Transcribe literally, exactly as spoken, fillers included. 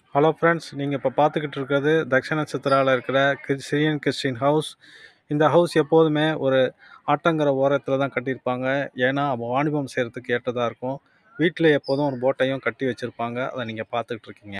Hello friends, நீங்கள் இப்போ பார்த்துக்கிட்டு இருக்கிறது தக்ஷண சித்ராவில் இருக்கிற சிரியன் கிறிஸ்டின் ஹவுஸ். இந்த ஹவுஸ் எப்போதுமே ஒரு ஆற்றங்கரை ஓரத்தில் தான் கட்டியிருப்பாங்க. ஏன்னா வாணிபம் செய்கிறதுக்கு ஏற்றதாக இருக்கும். வீட்டில் எப்போதும் ஒரு போட்டையும் கட்டி வச்சுருப்பாங்க. அதை நீங்கள் பார்த்துக்கிட்டு இருக்கீங்க.